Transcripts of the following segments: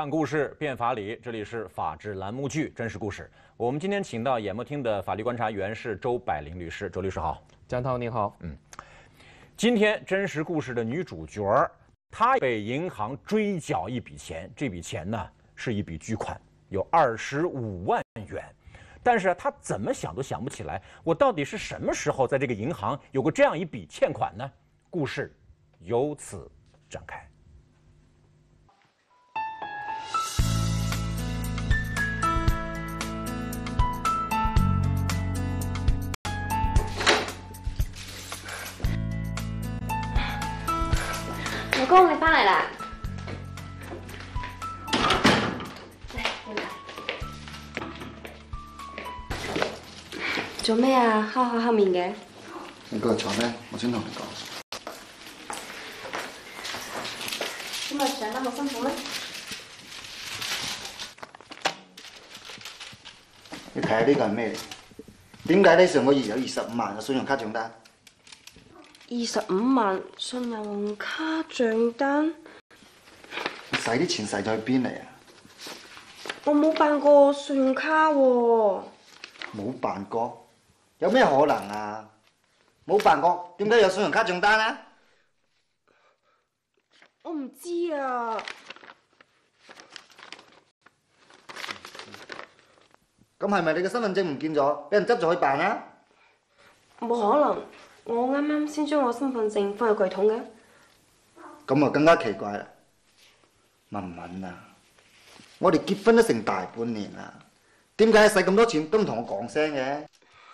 看故事辨法理，这里是法治栏目剧《真实故事》。我们今天请到演播厅的法律观察员是周百灵律师，周律师好。 江涛你好。 今天真实故事的女主角儿，她被银行追缴一笔钱，这笔钱呢是一笔巨款，有25万元。但是她怎么想都想不起来，我到底是什么时候在这个银行有过这样一笔欠款呢？故事由此展开。 老公，你翻嚟啦！嚟，你嚟。做咩啊？黑口黑面嘅。 你過嚟坐低，我先同你講。 今日上得好辛苦咩？ 你睇下呢個係咩嚟？點解你上個月有25萬嘅信用卡帳單 25萬信用卡帳單， 你使啲錢使咗去邊嚟啊？ 我冇辦過信用卡喎。 冇辦過，有咩可能啊？冇辦過，點解有信用卡帳單啊？ 我唔知啊。 咁係咪你嘅身份證唔見咗，俾人執咗去辦啊？ 冇可能，我啱啱先將我身份證放入櫃桶嘅。 咁啊更加奇怪啦！文文啊，我哋結婚都成大半年啦，點解使咁多錢都唔同我講聲嘅？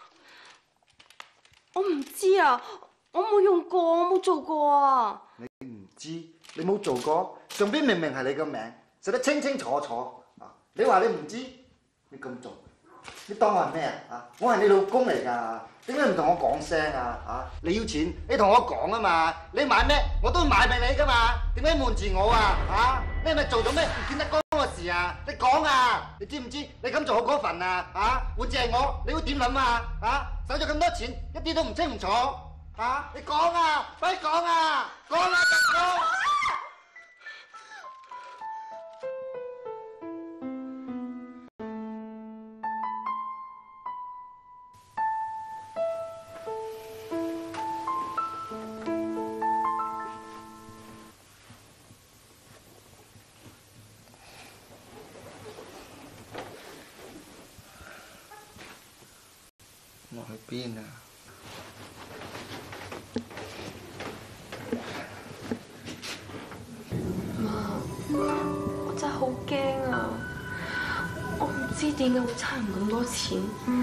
我唔知啊，我冇用過，我冇做過啊。 你唔知，你冇做過，上邊明明係你個名，寫得清清楚楚啊！你話你唔知，你咁做，你當我係咩啊？我係你老公嚟㗎，點解唔同我講聲啊？你要錢，你同我講啊嘛！你買咩，我都會買俾你㗎嘛！點解瞞住我啊？你係咪做咗咩唔見得光嘅事啊？你講啊！你知唔知？你咁做好過分啊！換住係我，你會點諗啊？使咗咁多錢，一啲都唔清唔楚你講啊！快講啊！講啊！講！我去邊啊？ 我真係好驚啊！我唔知點解會差唔咁多錢，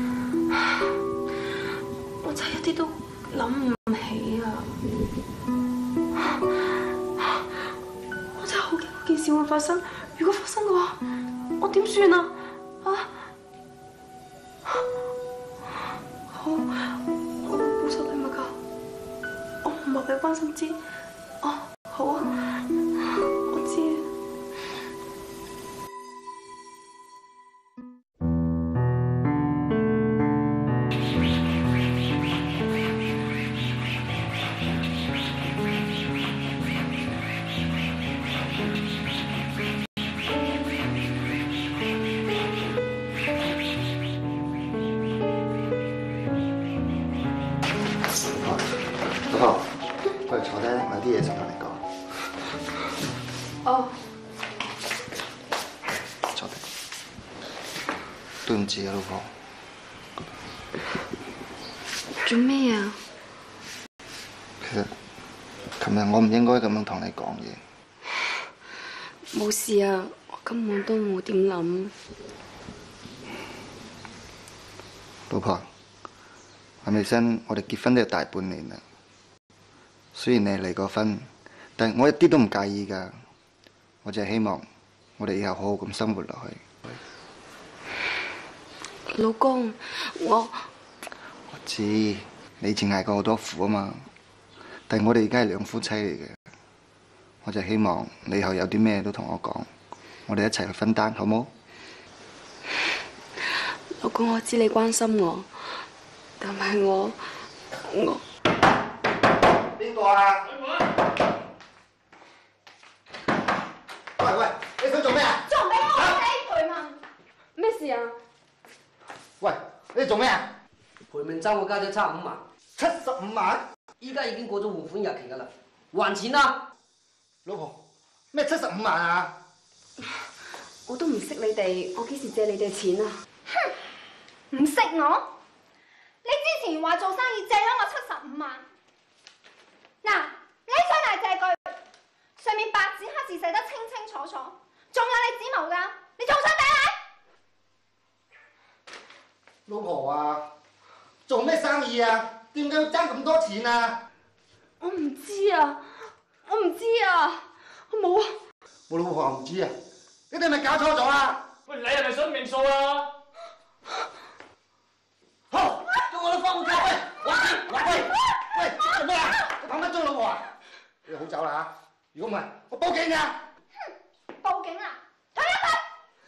我真係一啲都諗唔起啊！我真係好驚嗰件事會發生，如果發生嘅話，我點算啊？好，我會保守秘密㗎，我唔話俾關心知。好啊，我知。 老婆，過嚟坐低，我有啲嘢想同你講。 哦， 坐低。對唔住啊，老婆。 做咩啊？ 其實，琴日我唔應該咁樣同你講嘢。 冇事啊，我根本都冇點諗。 老婆，係咪先？我哋結婚都有大半年啦。雖然你係離過婚，但係我一啲都唔介意㗎。我就係希望我哋以後好好咁生活落去。 老公，我知你以前捱過好多苦啊嘛，但係我哋而家係兩夫妻嚟嘅。我就希望你以後有啲咩都同我講，我哋一齊去分擔，好冇？ 老公，我知你關心我，但係我邊個啊？喂，你想做咩啊？ 做事啊？ 喂，你做咩啊？ 賠命爭我家姐差5萬 ，75萬？ 依家已經過咗還款日期㗎啦，還錢啦！ 老婆，咩75萬啊？ 我都唔識你哋，我幾時借你哋錢啊？哼，唔識我？你之前話做生意借咗我75萬，嗱，呢張大借據，上面白紙黑字寫得清清楚楚，仲有你指模㗎，你仲想抵你？ 老婆啊，做咩生意啊？點解要爭咁多錢啊？ 我唔知啊，我唔知啊，我冇啊。 我老婆唔知啊，你哋係咪搞錯咗啊？ 喂，你係咪想命數啊？ 好，叫我哋放假喂，喂，做咩啊？你跑乜追老婆啊？你好走啦嚇！如果唔係，我報警啊！ 報警啊！退一退！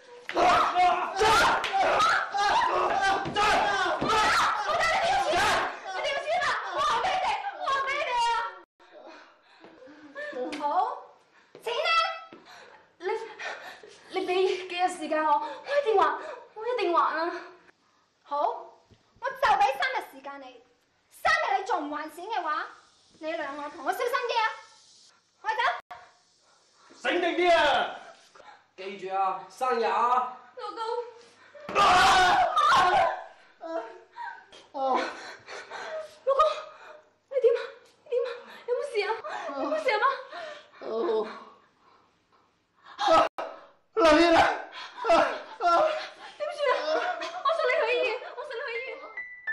好，錢呢？你俾幾日時間我一定還，我一定還啊！好，我就俾3日時間你，3日你仲唔還錢嘅話，你兩個同我小心啲啊！我走。 醒定啲啊！ 記住啊，生日啊！ 老公。老公，你點啊？點啊？有冇事啊？有冇事啊媽？ 流血啦！ 點算啊？我送你去醫院，我送你去醫院。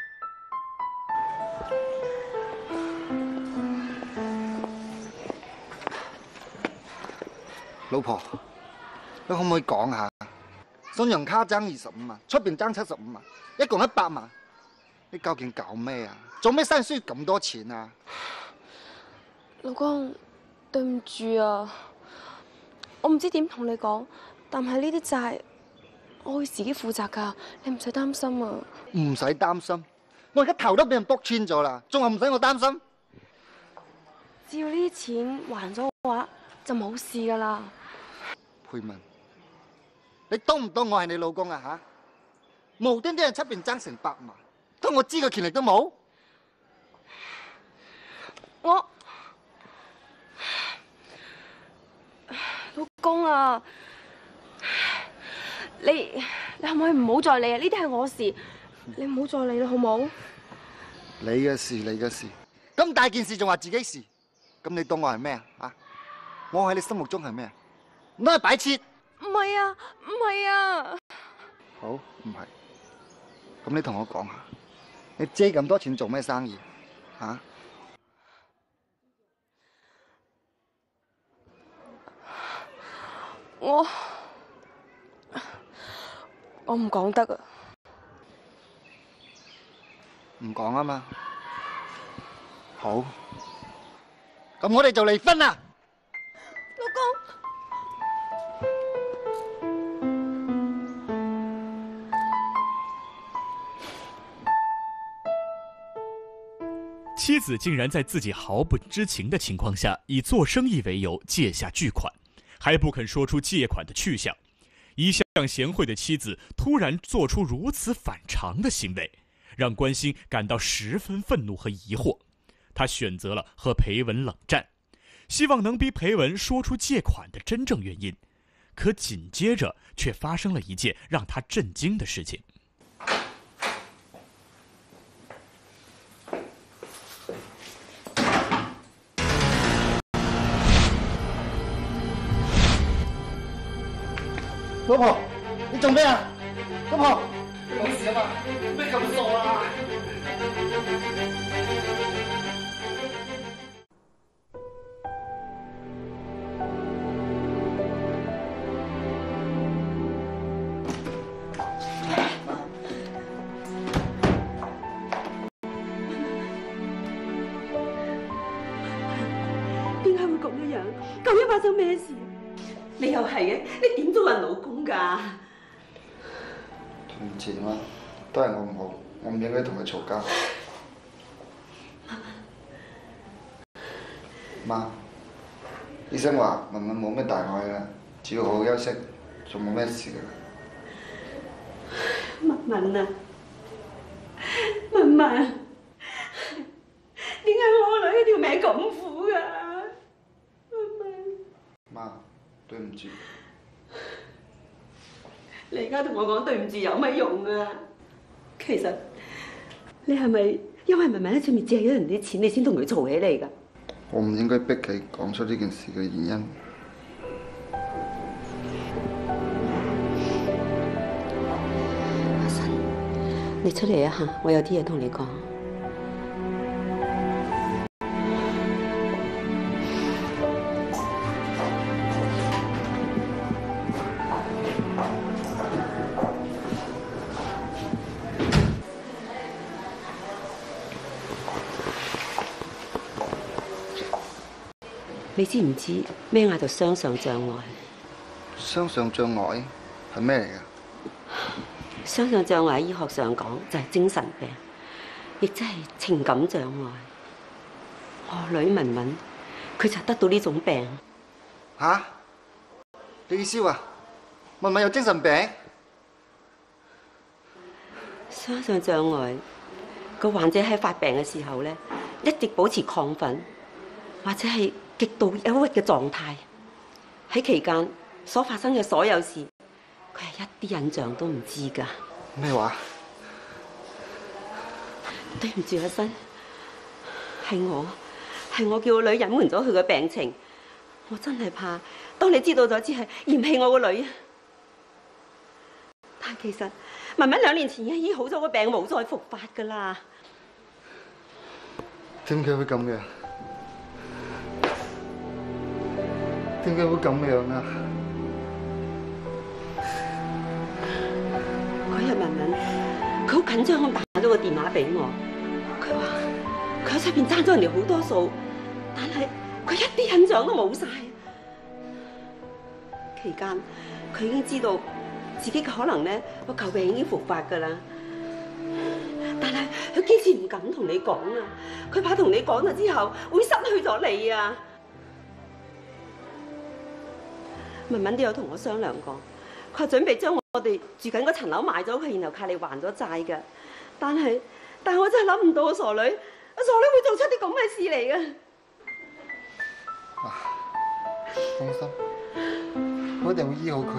老婆，你可唔可以講下？信用卡爭25萬，出邊爭75萬，一共100萬。你究竟搞咩啊？做咩生意需要咁多錢啊？ 老公，對唔住啊，我唔知點同你講，但係呢啲債我會自己負責㗎，你唔使擔心啊。 唔使擔心，我而家頭都俾人卜穿咗啦，仲話唔使我擔心？ 只要呢啲錢還咗嘅話，就冇事㗎啦。 佩文，你當唔當我係你老公啊嚇？無端端喺出邊爭成100萬，當我知嘅權力都冇？ 老公啊，你可唔可以唔好再理啊？呢啲係我事，你唔好再理啦，好冇？ 你嘅事，你嘅事，咁大件事仲話自己事，咁你當我係咩啊？啊，我喺你心目中係咩啊？唔通係擺設？ 唔係啊，唔係啊。 好，唔係。咁你同我講下，你借咁多錢做咩生意？嚇？ 我唔講得啊。 唔講啊嘛。好，咁我哋就離婚啦。 老公。 妻子竟然在自己毫不知情的情况下，以做生意为由借下巨款，还不肯说出借款的去向。一向贤惠的妻子突然做出如此反常的行为，让关心感到十分愤怒和疑惑。他选择了和裴文冷战，希望能逼裴文说出借款的真正原因。可紧接着却发生了一件让他震惊的事情。 老婆，你做咩啊？老婆， 你冇事啊嘛？咩咁傻啊？ 點解會咁嘅樣？究竟發生咩事？你又係嘅，你點都揾老公㗎？ 對唔住啦，都係我唔好，我唔應該同佢嘈交。媽，醫生話文文冇咩大礙啦，只要好好休息，仲冇咩事㗎。 文啊，文文，點解我個女條命咁苦㗎？文文， 媽，對唔住。 你而家同我講對唔住有乜用啊？其實你係咪因為文文喺出面借咗人啲錢，你先同佢嘈起嚟㗎？ 我唔應該逼佢講出呢件事嘅原因。 阿新，你出嚟一下，我有啲嘢同你講。你知唔知咩嗌做雙相障礙？ 雙相障礙係咩嚟㗎？ 雙相障礙喺醫學上講就係精神病，亦即係情感障礙。我女文文佢就得到呢種病。 吓？你意思話文文有精神病？ 雙相障礙個患者喺發病嘅時候咧，一直保持亢奮，或者係極度憂鬱嘅狀態。喺期間所發生嘅所有事，佢係一啲印象都唔知㗎。 咩話？ 對唔住阿新，係我叫個女隱瞞咗佢嘅病情。我真係怕，當你知道咗之後嫌棄我個女啊！但其實文文2年前已經醫好咗個病，冇再復發㗎啦。 點解會咁樣？點解會咁樣啊？ 嗰日文文佢好緊張咁打咗個電話俾我，佢話佢喺出邊爭咗人哋好多數，但係佢一啲印象都冇晒。期間佢已經知道自己可能咧個舊病已經復發㗎啦，但係佢堅持唔敢同你講啊，佢怕同你講咗之後會失去咗你啊。文文都有同我商量過，佢話準備將我哋住緊嗰層樓賣咗佢，然後靠你還咗債㗎。但係我真係諗唔到個傻女會做出啲咁嘅事嚟嘅。 放心，我一定會醫好佢。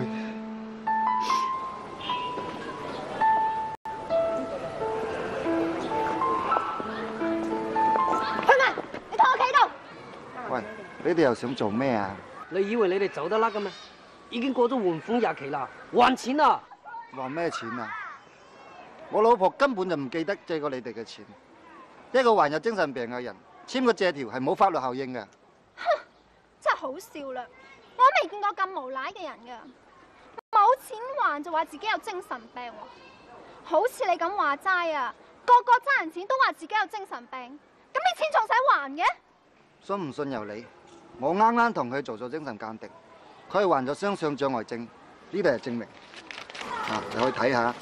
佢咪，你同我企度。 喂，你哋又想做咩啊？ 你以為你哋走得甩㗎咩？已經過咗還款日期啦，還錢啦！ 還咩錢啊？我老婆根本就唔記得借過你哋嘅錢。一個患有精神病嘅人簽個借條係冇法律效應嘅。 哼，真係好笑啦！我未見過咁無賴嘅人㗎，冇錢還就話自己有精神病喎。好似你咁話齋啊，個個爭人錢都話自己有精神病，咁啲錢仲使還嘅？ 信唔信由你。我啱啱同佢做咗精神鑑定，佢係患咗雙相障礙症，呢度係證明。啊，你可以睇下，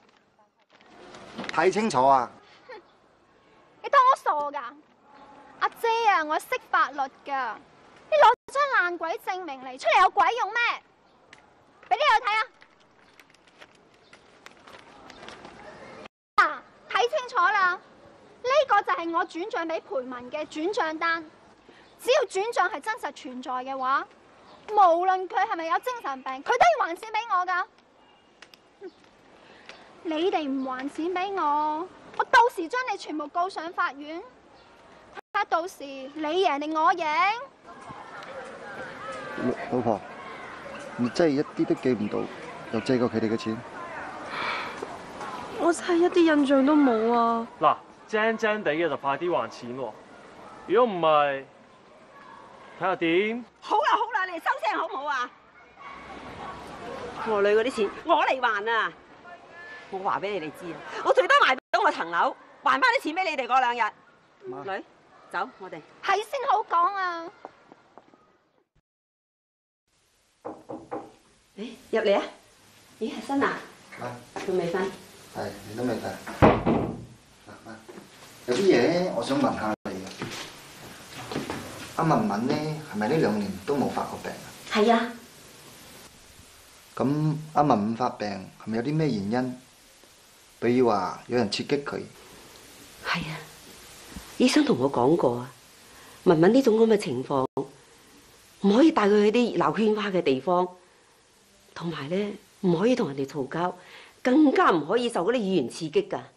睇清楚啊！ 你當我傻㗎？阿姐啊，我識法律㗎，你攞張爛鬼證明嚟出嚟有鬼用咩？俾啲我睇啊！嗱，睇清楚啦，呢個就係我轉帳俾培文嘅轉帳單。只要轉帳係真實存在嘅話，無論佢係咪有精神病，佢都要還錢俾我㗎。你哋唔還錢俾我，我到時將你全部告上法院，睇下到時你贏定我贏。 老婆，你真係一啲都記唔到有借過佢哋嘅錢？ 我真係一啲印象都冇啊！ 嗱，精精地嘅就快啲還錢喎，如果唔係，睇下點？ 好啦，你哋收聲好唔好啊？我女嗰啲錢我嚟還啊！我話俾你哋知啊，我最多賣到我層樓，還翻啲錢俾你哋嗰2日。女，走，我哋係先好講啊！ 誒，入嚟啊！咦，係新啊？仲未瞓？ 係，你都未瞓。嗱，有啲嘢我想問下你嘅。阿文文呢，係咪呢2年都冇發過病啊？ 係啊。 咁阿文文發病係咪有啲咩原因比如話有人刺激佢。 係啊，醫生同我講過啊，文文呢種咁嘅情況，唔可以帶佢去啲熱鬧喧嘩嘅地方，同埋咧唔可以同人哋嘈交，更加唔可以受嗰啲語言刺激㗎。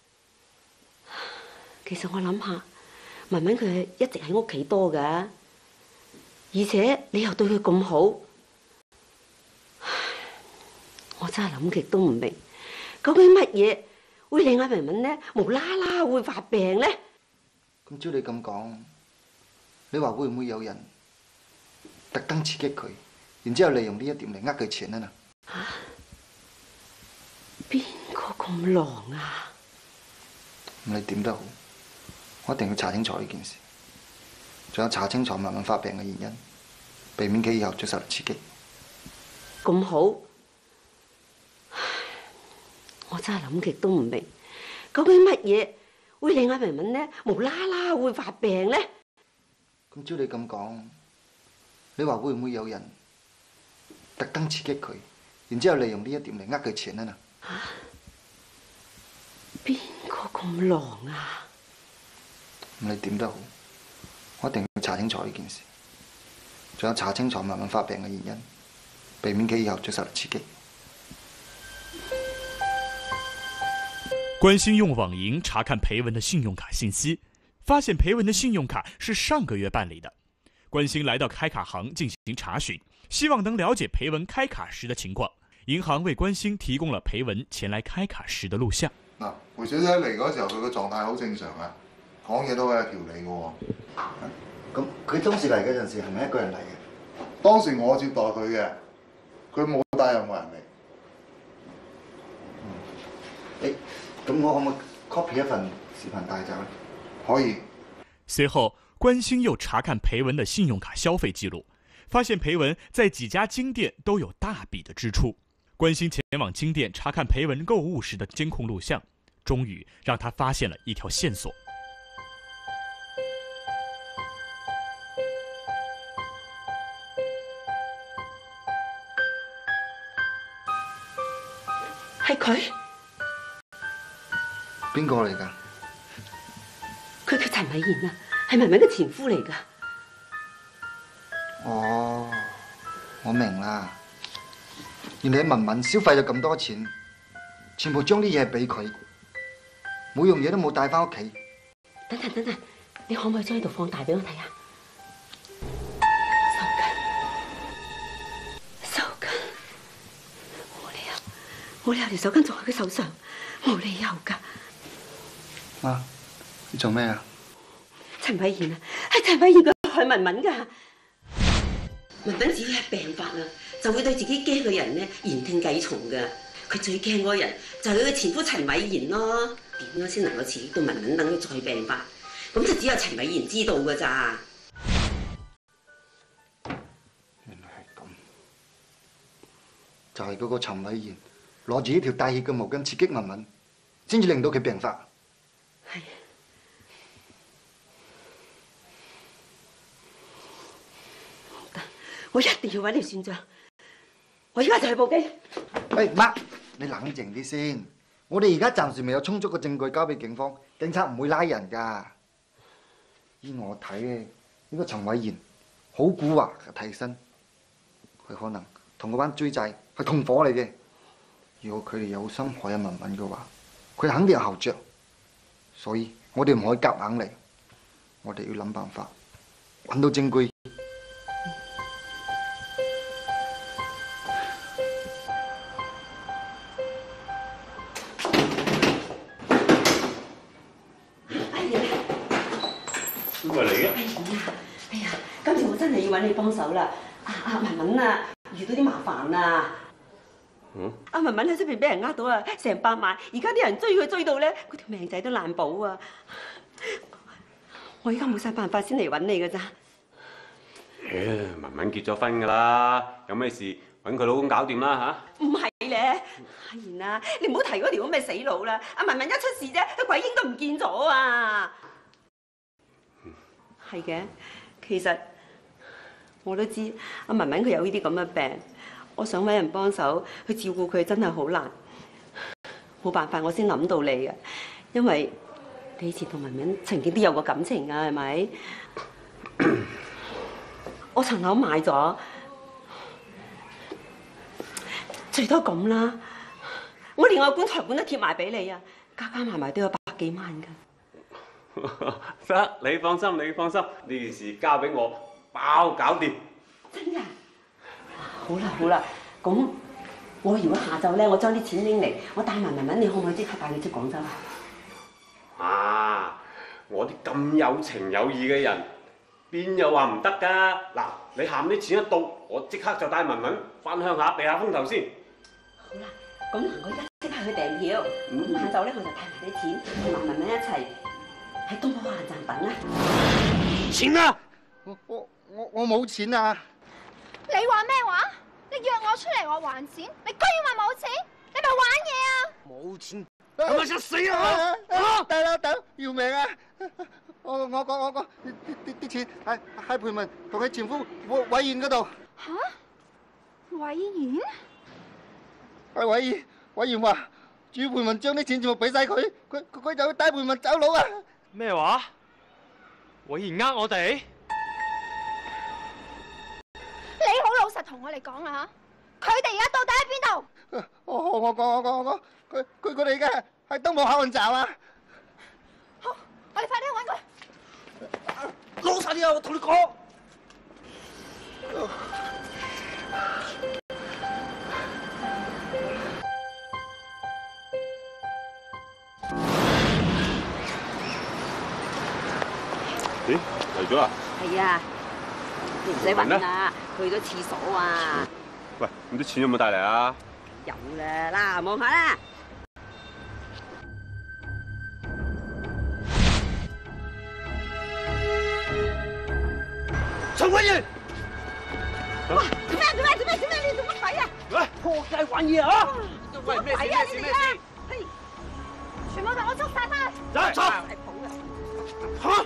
其實我諗下，文文佢一直喺屋企多㗎，而且你又對佢咁好，我真係諗極都唔明，究竟乜嘢會令阿文文咧無啦啦會發病咧？ 咁照你咁講，你話會唔會有人特登刺激佢，然之後利用呢一點嚟呃佢錢啊？ 嚇！邊個咁狼啊？ 咁你點都好，我一定要查清楚呢件事，仲有查清楚文文發病嘅原因，避免佢以後再受到刺激。 咁好，我真係諗極都唔明，究竟乜嘢會令阿文文咧無啦啦會發病咧？ 咁照你咁講，你話會唔會有人特登刺激佢，然之後利用呢一點嚟呃佢錢啊？ 嚇！邊個咁狼啊？ 咁你點都好，我一定要查清楚呢件事，仲有查清楚文文發病嘅原因，避免佢以後再受到刺激。 关心用网银查看裴文的信用卡信息，发现裴文的信用卡是上个月办理的。关心来到开卡行进行查询，希望能了解裴文开卡时的情况。银行为关心提供了裴文前来開卡時的錄像。 嗱，裴小姐嚟嗰時候，佢個狀態好正常啊，講嘢都好有條理嘅喎。 咁佢當時嚟嗰陣時係咪一個人嚟嘅？ 當時我接待佢嘅，佢冇帶任何人嚟。 咁我可唔可以 copy 一份視頻帶走咧？ 可以。 隨後，關心又查看裴文的信用卡消費記錄，發現裴文在幾家金店都有大筆的支出。關心前往金店查看裴文購物時的監控錄像，終於讓他發現了一條線索。 係佢？ 邊個嚟㗎？ 佢叫陳偉賢啊，係文文嘅前夫嚟㗎。 哦，我明啦。原來文文消費咗咁多錢，全部將啲嘢俾佢，每樣嘢都冇帶翻屋企。 等陣，你可唔可以將呢度放大俾我睇下？手巾，冇理由條手巾仲喺佢手上，冇理由㗎。 媽，你做咩啊？ 陳偉賢啊，係陳偉賢佢害文文㗎。文文只要係病發啊，就會對自己驚嘅人咧言聽計從㗎。佢最驚嗰個人就係佢前夫陳偉賢咯。點樣先能夠刺激到文文等佢再病發？咁就只有陳偉賢知道㗎咋。 原來係咁，就係嗰個陳偉賢攞住呢條帶血嘅毛巾刺激文文，先至令到佢病發。 係。我一定要揾你算賬，我而家就去報警。 喂，媽，你冷靜啲先。我哋而家暫時未有充足嘅證據交俾警方，警察唔會拉人㗎。依我睇咧，呢個陳偉賢好蠱惑嘅替身，佢可能同嗰班追債係同伙嚟嘅。如果佢哋有心害阿文文嘅話，佢肯定有後著。所以我哋唔可以夾硬嚟，我哋要諗辦法揾到證據。 今次我真係要揾你幫手啦！阿文文啊，遇到啲麻煩啊！阿文文喺出邊俾人呃到啊，成100萬，而家啲人追佢追到咧，佢條命仔都難保啊！我而家冇晒辦法先嚟揾你㗎咋？ 文文結咗婚㗎啦，有咩事揾佢老公搞掂啦嚇！ 唔係咧，阿賢啊，你唔好提嗰條咁嘅死佬啦！阿文文一出事啫，個鬼嬰都唔見咗啊！係嘅，其實我都知阿文文佢有呢啲咁嘅病，我想揾人幫手去照顧佢真係好難。 冇辦法，我先諗到你嘅，因為你以前同文文曾經都有過感情㗎，係咪？我層樓買咗，最多咁啦。我連我棺材本都貼埋俾你啊，加加埋埋都有100幾萬㗎。 得，你放心，你放心，呢件事交俾我，包搞掂。 真㗎？好啦好啦，咁我如果下晝咧，我將啲錢拎嚟，我帶埋文文，你可唔可以即刻帶佢出廣州啊？ 啊！我啲咁有情有義嘅人，邊有話唔得㗎？嗱，你喊啲錢一到，我即刻就帶文文翻鄉下避下風頭先。 好啦，咁嗱，我而家即刻去訂票，咁下晝咧我就帶埋啲錢，同埋文文一齊喺東寶客棧等啦。 錢啊！我冇錢啊！ 你話咩話？你約我出嚟我還錢，你居然話冇錢，你咪玩嘢啊！ 冇錢，咁咪想死啊！大佬，要命啊！我啲錢喺培文同佢前夫委員嗰度。 吓？委員？ 係委員話，主培文將啲錢全部俾晒佢，佢就要帶培文走佬啊！ 咩話？委員呃我哋？ 你好老實同我哋講啊！佢哋而家到底喺邊度？ 我講，佢哋而家喺東寶客運站啊！ 好，我哋快啲去揾佢。 老實啲啊！我同你講。 咦，嚟咗啊？ 係啊，你唔使揾啦，去咗廁所啊。 喂，咁啲錢有冇帶嚟啊？ 有啦，嗱，望下啦。 陳委員， 哇！做咩？你做乜鬼啊？ 喂，破戒玩嘢啊！喂，咩事？ 全部同我捉晒翻去！ 走！嚇！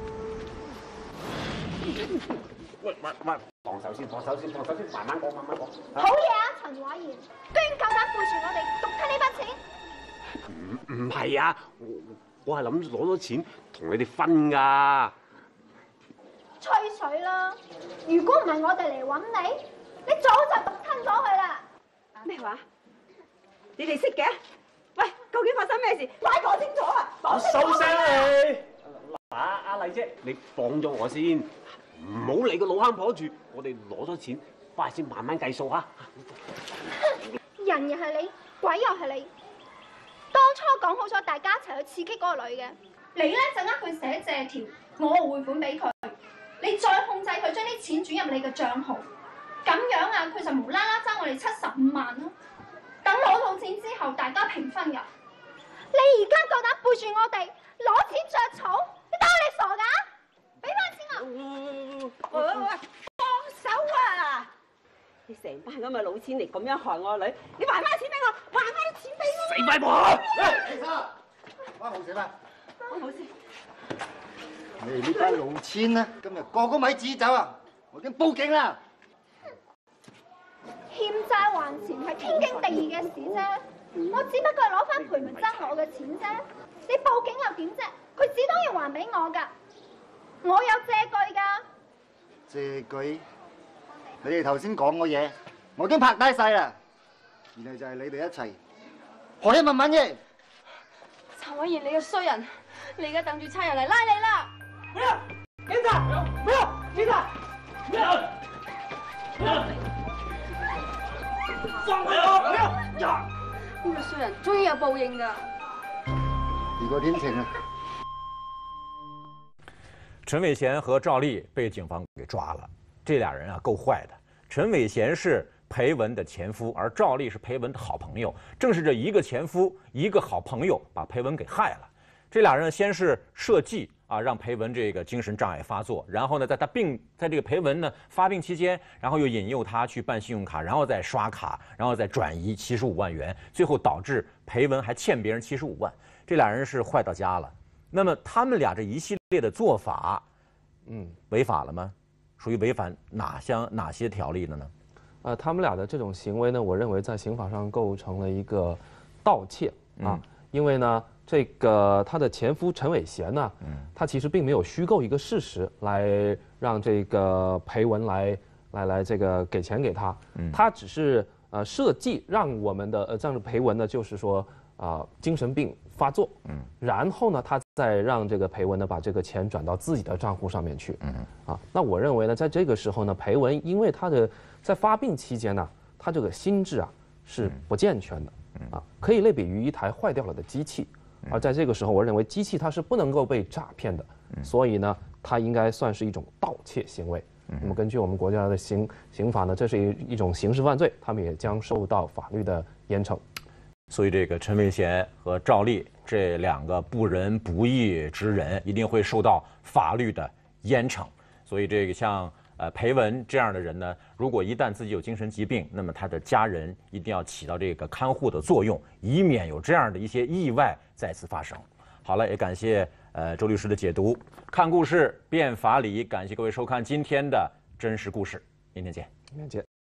喂，放手先，慢慢講。 好嘢啊，陳委員，居然夠膽背住我哋獨吞呢筆錢！ 唔係啊，我係諗住攞咗錢同你哋分㗎。 吹水啦！如果唔係我哋嚟揾你，你早就獨吞咗佢啦！ 咩話？你哋識嘅？喂，究竟發生咩事？快講清楚啊！ 我收聲你！ 阿麗姐，你放咗我先，唔好理個老坑婆住。我哋攞咗錢，翻嚟先慢慢計數啊！ 人又係你，鬼又係你。當初講好咗大家一齊去刺激嗰個女嘅，你咧就呃佢寫借條，我匯款俾佢，你再控制佢將啲錢轉入你嘅帳號，咁樣啊，佢就無啦啦爭我哋75萬咯。等攞到錢之後，大家平分㗎。你而家夠膽背住我哋攞錢着草，你當我哋傻㗎？俾翻錢我！ 喂，放手啊！你成班咁嘅老千嚟咁樣害我女，你還翻錢俾我，還翻啲錢俾我！ 死快婆！ 其實關冇事啦， 我冇事。 你哋呢班老千啊，今日個咪自走啊！我已經報警啦。 欠債還錢係天經地義嘅事啫，我只不過係攞翻培文爭我嘅錢啫。你報警又點啫？佢只當要還俾我㗎，我有借據㗎。 借據？你哋頭先講嘅嘢，我已經拍低晒啦。原來就係你哋一齊害一文文嘅。 陳委員，你個衰人，你而家等住差人嚟拉你啦！ 警察！放開我！ 呢個衰人終於有報應㗎。 雨過天晴啊！ 陈伟贤和赵丽被警方给抓了，这俩人啊够坏的。陈伟贤是裴文的前夫，而赵丽是裴文的好朋友。正是这一个前夫，一个好朋友，把裴文给害了。这俩人先是设计啊，让裴文这个精神障碍发作，然后呢，在这个裴文呢发病期间，然后又引诱他去办信用卡，然后再刷卡，然后再转移75万元，最后导致裴文还欠别人75万。这俩人是坏到家了。那么他们俩这一系列的做法，违法了吗？属于违反哪些条例的呢？ 他们俩的这种行为呢，我认为在刑法上构成了一个盗窃啊，因为呢，这个他的前夫陈伟贤呢，他其实并没有虚构一个事实来让这个裴文来这个给钱给他，他只是设计让我们的让裴文呢，就是说精神病发作，然后呢，他再让这个裴文呢把这个钱转到自己的账户上面去，那我认为呢，在这个时候呢，裴文因为他的在发病期间呢，他这个心智是不健全的，可以类比于一台坏掉了的机器，而在这个时候，我认为机器它是不能够被诈骗的，所以呢，它应该算是一种盗窃行为。那么根据我们国家的刑法呢，这是一种刑事犯罪，他们也将受到法律的严惩。 所以这个陈伟贤和赵丽这2个不仁不义之人一定会受到法律的严惩。所以这个像裴文这样的人呢，如果一旦自己有精神疾病，那么他的家人一定要起到这个看护的作用，以免有这样的一些意外再次发生。好了，也感谢周律师的解读，看故事辨法理，感谢各位收看今天的真实故事，明天见。 明天见。